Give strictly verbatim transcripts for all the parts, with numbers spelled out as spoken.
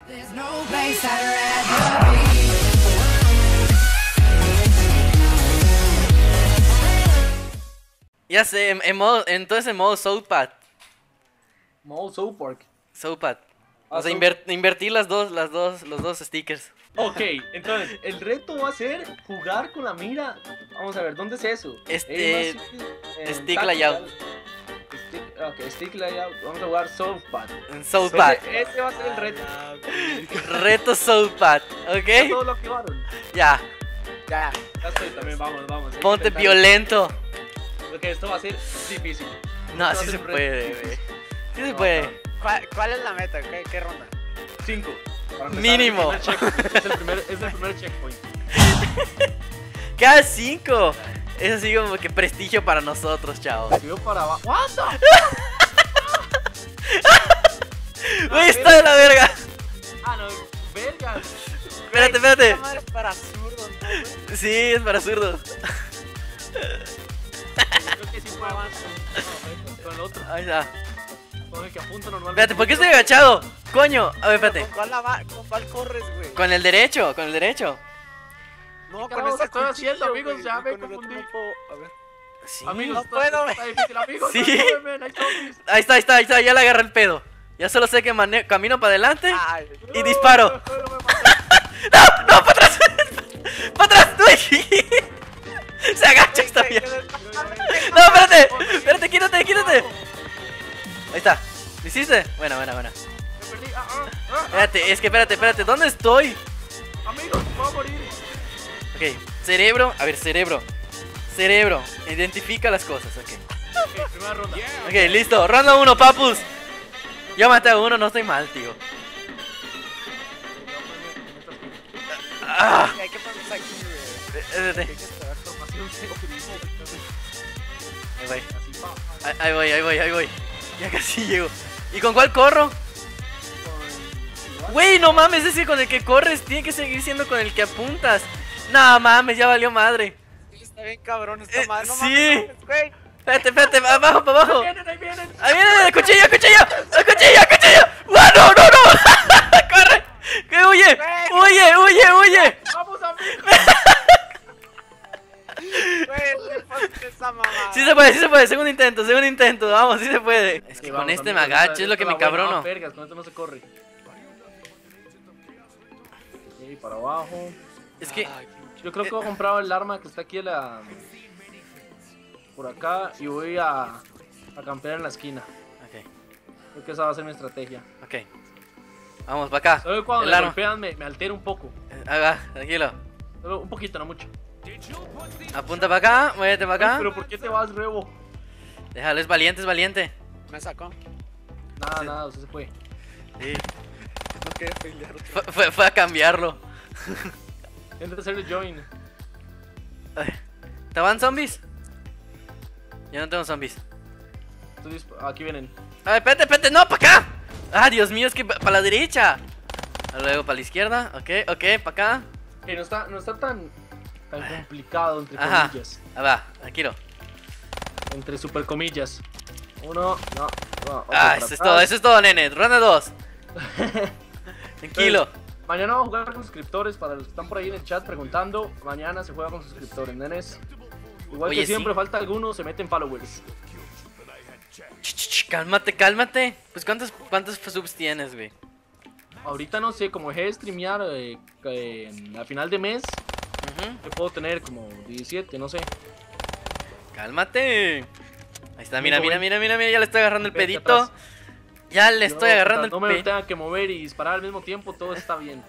Ya sé, en, en modo, entonces en modo Southpad. Modo South Park. Southpad. Ah, O sea, South- inver- invertir las dos, las dos, los dos stickers. Ok, entonces, el reto va a ser jugar con la mira. Vamos a ver, ¿dónde es eso? Este, Eh, más, en stick Tactical. layout. Stick, ok, stick layout. Vamos a jugar Southpad. En Southpad. Ese, ese va a ser el reto. Reto Southpad, ¿Ya ¿ok? todo lo activaron? Ya. Ya, ya estoy también, vamos, vamos. hay que Ponte intentarlo. violento. Porque esto va a ser difícil. No, Esto va sí a se ser un reto puede, difícil. güey. Sí se No, puede. ¿Cuál, ¿Cuál es la meta? ¿Qué, qué ronda? Cinco. Para empezar, Mínimo. el primer checkpoint. Es el primer, es el primer checkpoint. Cada cinco. Es así como que prestigio para nosotros, chao. Subió para abajo. What the? Güey, está de la verga. Ah, no, vergas. Espérate, espérate. Esta madre es para zurdos, ¿no, güey? Sí, es para zurdos. Creo que sí fue avance. No, con el otro. Ahí está. Con el que apunto normalmente. Espérate, ¿por qué estoy agachado? Coño, a ver, espérate. ¿Con cuál, la va- ¿Con cuál corres, güey? Con el derecho, con el derecho. No, ¿Qué con carajos ese estoy haciendo, cuchillo, amigos? güey, Ya y me con el otro confundí. no puedo- A ver. Sí. Amigos, No está- puedo, Está difícil, amigos. Sí. ayúdenme, hay zombies. Ahí está, ahí está, ahí está, ya le agarré el pedo. Ya solo sé que mane- camino para adelante Ay, y disparo. No, no, no me mates. ¡No! ¡No! ¡Para atrás! ¡Para atrás! ¡Uy! Se agacha esta mierda. ¡No, espérate! ¡Espérate, quítate, quítate! Ahí está. ¿Lo hiciste? Buena, buena, buena. Me perdí. Ah, ah, ah, Espérate, es que espérate, espérate. ¿Dónde estoy? amigos, voy a morir. Ok, cerebro. A ver, cerebro. Cerebro. Identifica las cosas, ok. Ok, primera ronda. Ok, listo. Ronda uno, papus. Yo maté a uno, no estoy mal, tío. Ah, hay que ponerse aquí, güey. espérate. Hay que esperar. Ahí voy. Así, pa, pa, Ahí, ahí voy, ahí voy, ahí voy. Ya casi llego. ¿Y con cuál corro? con- Güey, no mames, ese con el que corres tiene que seguir siendo con el que apuntas. No mames, ya valió madre. Sí, está bien cabrón esta Eh, madre. No sí. mames, no mames, güey. Espérate, espérate, para abajo, para abajo. Ahí vienen, ahí vienen. Ahí viene, el cuchillo, el cuchillo, el cuchillo, el cuchillo. ¡Ah, no, no, no! ¡Corre! ¡Que huye! ¡Huye, huye, huye! Vamos, amigos. Güey, le pasaste esa mamada. Sí se puede, sí se puede, segundo intento, segundo intento, vamos, sí se puede. Es que Sí, con vamos, este amigos, me agacho, esta- es lo que esta me la buena. cabrono. No, vergas, con esto no se corre. Ok, para abajo. Es que, Ay, Yo creo que voy a comprar el arma que está aquí en la... por acá y voy a, a campear en la esquina. ok, Creo que esa va a ser mi estrategia. ok. Vamos, para acá. Solo que cuando El me arma. golpean me, me altera un poco. Ahí va, tranquilo. Solo un poquito, no mucho. Apunta para acá, muévete para Ay, acá. pero ¿por qué te vas, Rebo? Déjalo, es valiente, es valiente. me sacó. Nada, nada, usted se fue. Sí, No quería pelear otra fue, fue, fue a cambiarlo. Intenta hacer el join. Ay, ¿te van zombies? Yo no tengo zombies. Estoy disp- Aquí vienen. A ver, espérate, espérate, no, para acá. Ah, Dios mío, es que para la derecha. Luego para la izquierda, ok, ok, para acá. Que no está, no está tan, tan complicado, entre Ajá. comillas. Ahí va, tranquilo. Entre super comillas. Uno, no, no. otro Ah, para eso es atrás. todo, eso es todo, nene. Ronda dos. Tranquilo. Mañana vamos a jugar con suscriptores. Para los que están por ahí en el chat preguntando, mañana se juega con suscriptores, nenes. Igual Oye, que siempre, sí. falta alguno, se meten followers. Ch, ch, ch, cálmate, cálmate. Pues ¿cuántos, cuántos subs tienes, güey? Ahorita no sé, como dejé de streamear eh, eh, a final de mes, Ujú. yo puedo tener como diecisiete, no sé. Cálmate. Ahí está, mira, Amigo, mira, güey. mira, mira, mira, ya le estoy agarrando el Vete pedito. atrás. Ya le estoy No, agarrando el no me pedito. tenga que mover y disparar al mismo tiempo, todo está bien.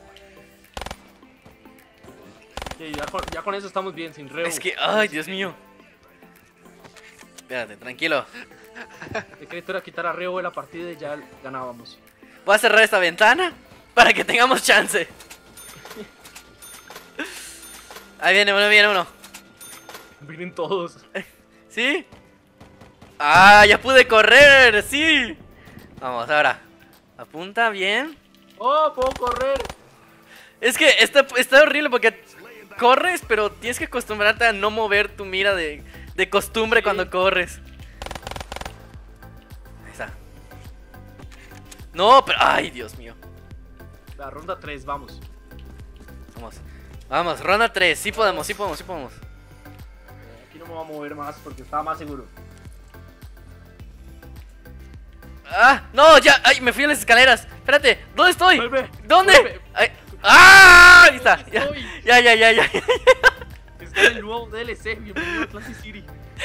Sí, ya, con, ya con eso estamos bien, sin reo. Es que, ay, Dios mío. Espérate, tranquilo. De crédito era quitar a Reo de la partida y ya ganábamos. Voy a cerrar esta ventana para que tengamos chance. Ahí viene uno, viene uno. Vienen todos. ¿Sí? Ah, ya pude correr, sí. Vamos, ahora. Apunta bien. ¡Oh, puedo correr! Es que está, está horrible porque corres, pero tienes que acostumbrarte a no mover tu mira de, de costumbre Sí. cuando corres. Ahí está. No, pero... Ay, Dios mío. La ronda tres, vamos. Vamos. Vamos, ronda tres. Sí podemos, sí podemos, sí podemos. Eh, Aquí no me voy a mover más porque estaba más seguro. ¡Ah! ¡No! ¡Ya! ¡Ay! Me fui a las escaleras. Espérate. ¿Dónde estoy? Vuelve, ¿Dónde? vuelve. Ay. ¡Ah! Ahí está. Ya, Estoy. ya, ya, ya, ya. Está en el nuevo D L C. Bienvenido a Atlantic City.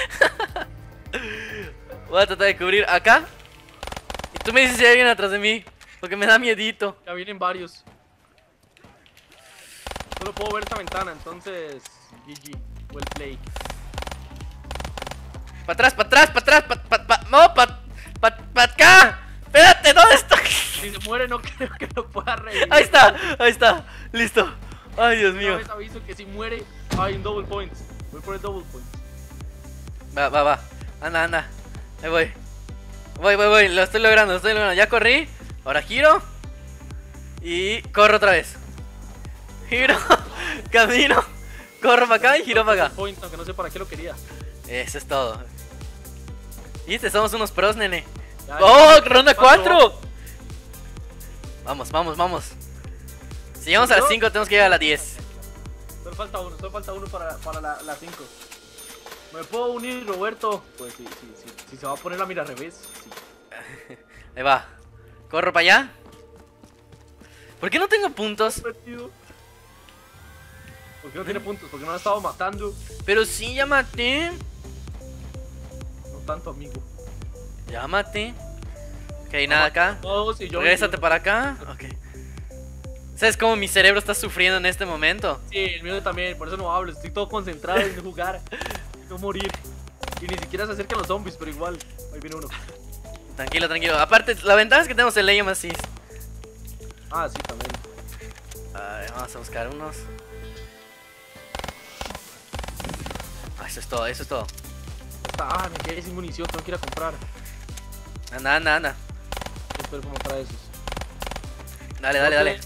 Voy a tratar de cubrir acá. Y tú me dices si hay alguien atrás de mí. Porque me da miedito. Ya vienen varios. Solo puedo ver esta ventana, entonces. G G. Well play. Para atrás, para atrás, para atrás. Pa, pa, pa, no, para pa, pa acá. Espérate, ¿dónde estoy? Si se muere, no creo que lo pueda revivir. Ahí está, ahí está. Listo. Ay, Dios Una mío. vez aviso que si muere, hay un double point. Voy por el double point. Va, va, va. Anda, anda. Ahí voy. Voy, voy, voy. Lo estoy logrando, lo estoy logrando. Ya corrí. Ahora giro. Y corro otra vez. Giro. Camino. Corro para acá y giro para acá. Point, aunque no sé para qué lo quería. Eso es todo. ¿Viste? Somos unos pros, nene. Ya, ¡Oh! ya, ¡Ronda cuatro. cuatro! Vamos, vamos, vamos. Si llegamos a las cinco, tenemos que llegar a las diez. Solo falta uno, solo falta uno para, para la, la cinco. ¿Me puedo unir, Roberto? Pues sí, sí, sí. Si se va a poner la mira al revés. Sí. Ahí va. Corro para allá. ¿Por qué no tengo puntos? Perdido. ¿Por qué no tiene puntos? Porque no lo ha estado matando. Pero sí, ya maté. No tanto, amigo. Ya maté. Ok, nada acá. Todos y yo. Regrésate para acá. Ok. ¿Sabes cómo mi cerebro está sufriendo en este momento? Sí, el mío también, por eso no hablo. Estoy todo concentrado en jugar. No morir. Y ni siquiera se acercan los zombies, pero igual. Ahí viene uno. Tranquilo, tranquilo. Aparte, la ventaja es que tenemos el Aim Assist. Ah, sí, también. A ver, vamos a buscar unos. Ah, eso es todo, eso es todo. Está, ah, me quedé sin munición, tengo que ir a comprar. Anda, anda, anda. Espero cómo trae esos. Dale, dale, dale.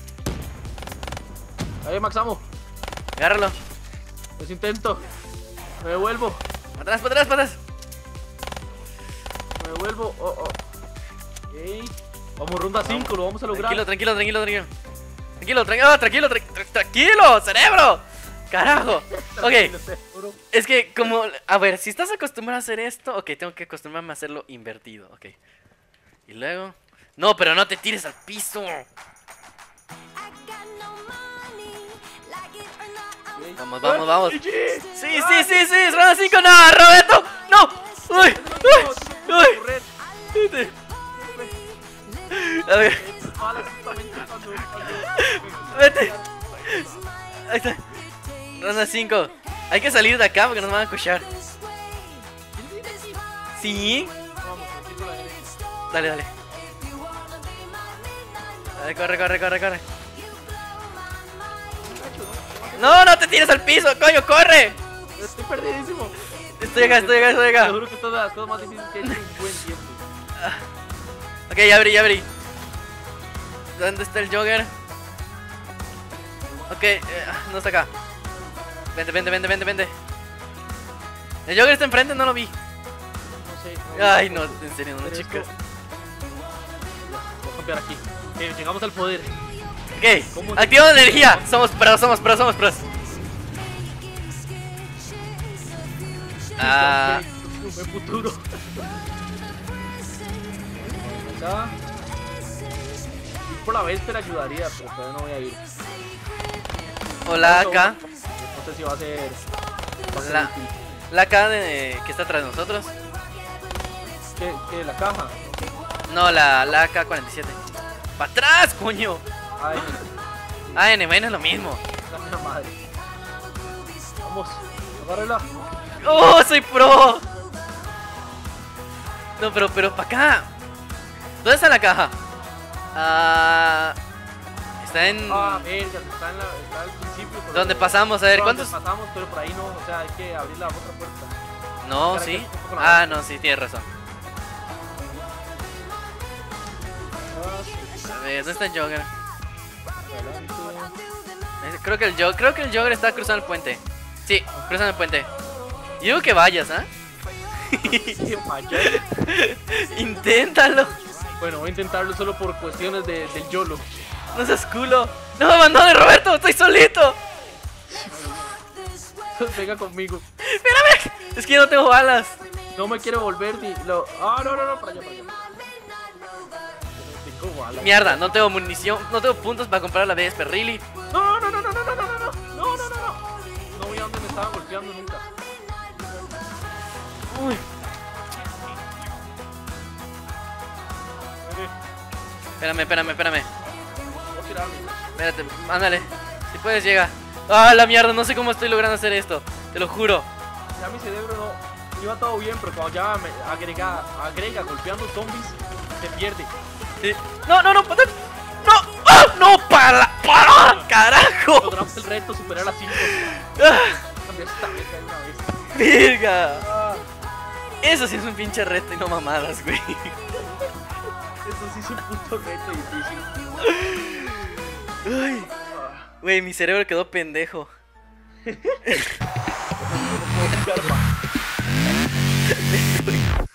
Ahí, Maxamo. Agárralo. Los intento. Me devuelvo. Para atrás, para atrás, para atrás. Me devuelvo. Oh, oh. Ok. Vamos, ronda cinco, lo vamos a lograr. Tranquilo, tranquilo, tranquilo, tranquilo. Tranquilo, tranquilo, tranquilo, tranquilo, tranquilo, cerebro. Carajo. Ok. Es que como, a ver, si estás acostumbrado a hacer esto, ok, tengo que acostumbrarme a hacerlo invertido, ok. Y luego, no, pero no te tires al piso. Vamos, vamos, vamos. Sí, sí, sí, sí, es ronda cinco, no, Roberto, no. Uy, uy, uy. Vete. A ver, vete. Ahí está. Ronda cinco. Hay que salir de acá porque nos van a cochar. Sí. Dale, dale. Dale, corre, corre, corre, corre. No, no te tires al piso, coño, corre. Estoy perdidísimo. Estoy acá, estoy acá, estoy Te acá. juro que esta es de las cosas más difíciles que he hecho en buen tiempo. Ok, ya abrí, ya abrí. ¿Dónde está el Jogger? Ok, eh, no está acá. Vente, vente, vente, vente, vente. El Jogger está enfrente, no lo vi. No sé. No, Ay, no, en serio, no, pero chicos. esto- Ya, voy a cambiar aquí. Ok, llegamos al poder. Ok, activamos la energía. Somos pros, somos pros, somos pros. Ah, Un buen futuro. Acá. Ir por la Vesper ayudaría, pero todavía no voy a ir. hola acá. No sé si va a ser. Va a ser La, útil. la acá de, que está atrás de nosotros. ¿Qué? ¿Qué? ¿La caja? No, la, la A K cuarenta y siete. ¡Para atrás, coño! Ay, Ah, en es lo mismo. la mía madre. Vamos, agárrala. ¡Oh, soy pro! No, pero, pero para acá. ¿Dónde está la caja? Ah, está en... Ah, verga, está, en la, está al principio. pero- ¿Dónde pasamos? A ver, No, ¿cuántos? donde pasamos, pero por ahí no, o sea, hay que abrir la otra puerta. No, Cara, sí. que es un poco la Ah, vuelta. no, sí, tienes razón. A ver, ¿dónde está el Jogger? Adelante. Eh, Creo que el Jogger, creo que el Jogger está cruzando el puente. Sí, cruzando el puente. Yo digo que vayas, ¿ah? Sí, vaya. Inténtalo. Bueno, voy a intentarlo solo por cuestiones de, del YOLO. No seas culo. No me abandones, Roberto, estoy solito. Venga conmigo. Espérame. Es que yo no tengo balas. No me quiero volver ni lo. Ah, no, no, no, para allá, para allá. Tengo balas. Mierda, no tengo munición, no tengo puntos para comprar la Vesper, really. No, no, no, no, no, no, no, no, no, no, no, no. No voy a donde me estaban golpeando nunca. Uy. Espérame, espérame, espérame. Voy a tirarme. Espérate, ándale. Si puedes, llega. Ah, la mierda, no sé cómo estoy logrando hacer esto. Te lo juro. Ya mi cerebro no. Iba todo bien, pero cuando ya me agrega, agrega golpeando zombies, se pierde. Sí. No, no, no, patas. No, ¡ah! No, para, para, carajo. Logramos el reto, superar a cinco. Ah, Cambiar esta vez de una vez. Virga. Ah, Eso sí es un pinche reto y no mamadas, güey. eso sí es un puto reto difícil. Ay, Ah, güey, mi cerebro quedó pendejo. no puedo jugar más.